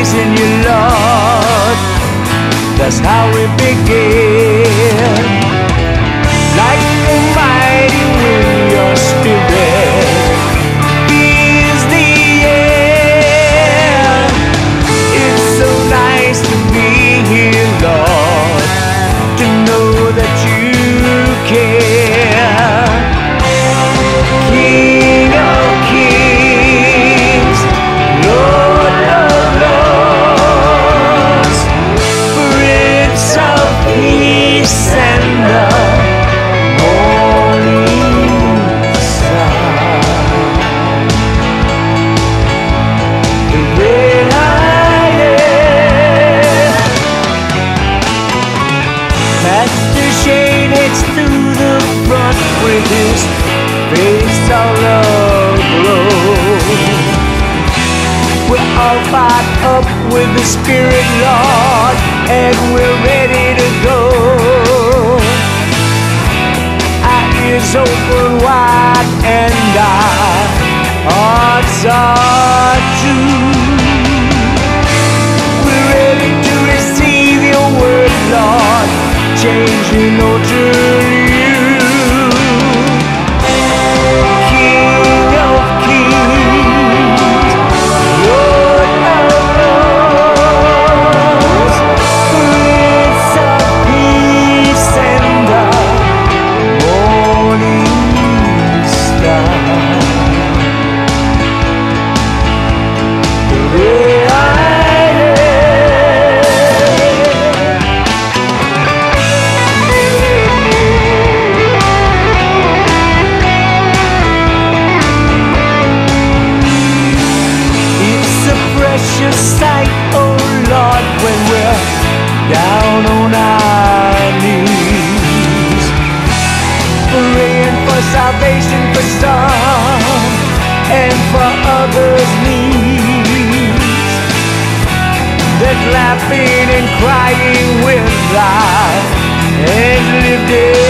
praising you, Lord. That's how we begin. Like the mighty wind, your spirit fills the air. It's so nice to be here, Lord, to know that you care. King of kings, Lord of lords, Prince of peace and the morning star, the great I am. Pastor Shane heads through the front with his face all aglow. We're all fired up with the Spirit, Lord, and we're ready to go. Our ears open wide and our hearts are true. We're ready to receive your word, Lord, changing alter you. King of kings, Lord of lords, Prince of peace and the morning star, the great I precious sight, oh Lord, when we're down on our knees, praying for salvation for some and for others' needs, that laughing and crying with life and lived it.